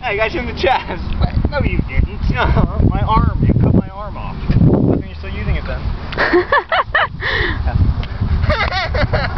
I got you in the chest. No, you didn't. My arm. You cut my arm off. How come you're still using it then?